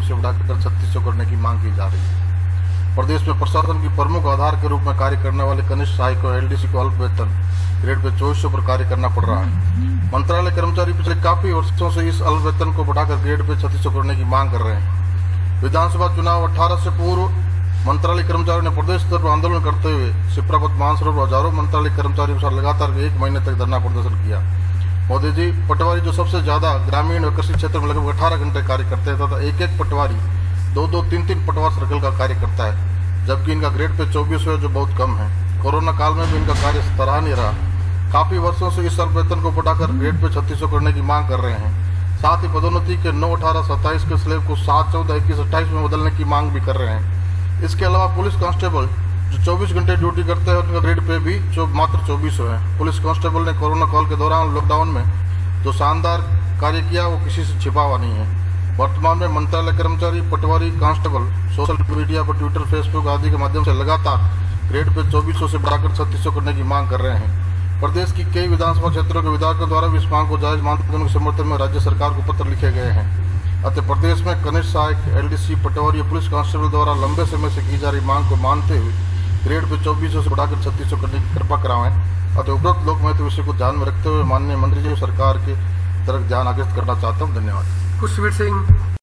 से बढ़ाकर 3600 करने की मांग की जा रही है। प्रदेश में प्रशासन की प्रमुख आधार के रूप में कार्य करने वाले कनिष्ठ सहायक को एलडीसी को अल्प वेतन ग्रेड पे 2400 पर कार्य करना पड़ रहा है। मंत्रालय कर्मचारी पिछले काफी वर्षों से इस अल्प वेतन को बढ़ाकर ग्रेड पे 3600 करने की मांग कर रहे हैं। विधानसभा चुनाव 18 से पूर्व मंत्रालय कर्मचारियों ने प्रदेश स्तर पर आंदोलन करते हुए शिप्रापत मानसरोवर हजारों मंत्रालय कर्मचारियों के साथ लगातार 1 महीने तक धरना प्रदर्शन किया। मोदी जी, पटवारी जो सबसे ज्यादा ग्रामीण और कृषि क्षेत्र में लगभग 18 घंटे कार्य करते हैं तथा एक पटवारी 2-2, 3-3 पटवार सर्कल का कार्य करता है, जबकि इनका ग्रेड पे 2400 है, जो बहुत कम है। कोरोना काल में भी इनका कार्य सराहनीय रहा। काफी वर्षों से इस अल्प वेतन को बढ़ाकर ग्रेड पे 3600 करने की मांग कर रहे हैं। साथ ही पदोन्नति के 9, 18, 27 के स्लेब को 7, 14, 21, 28 में बदलने की मांग भी कर रहे हैं। इसके अलावा पुलिस कांस्टेबल जो 24 घंटे ड्यूटी करते हैं, उनका ग्रेड पे भी मात्र 2400 है। पुलिस कांस्टेबल ने कोरोना काल के दौरान लॉकडाउन में जो शानदार कार्य किया वो किसी से छिपा हुआ नहीं है। वर्तमान में मंत्रालय कर्मचारी, पटवारी, कांस्टेबल सोशल मीडिया पर ट्विटर, फेसबुक आदि के माध्यम से लगातार ग्रेड पे 2400 से बढ़ाकर 3600 करने की मांग कर रहे हैं। प्रदेश की कई विधानसभा क्षेत्रों के विधायकों द्वारा भी इस मांग को जायज मानते हुए उनके समर्थन में राज्य सरकार को पत्र लिखे गए हैं। अतः प्रदेश में कनिष्ठ सहायक, एलडीसी, पटवारी और पुलिस कांस्टेबल द्वारा लंबे समय से की जा रही मांग को मानते हुए ग्रेड पे 2400 से बढ़ाकर 3600 करने की कृपा कराएं। अतः उपरोक्त लोक महत्व विषय को ध्यान में रखते हुए माननीय मंत्री जी सरकार के तरफ ध्यान आकृष्ट करना चाहता हूँ। धन्यवाद। खुशवीर सिंह।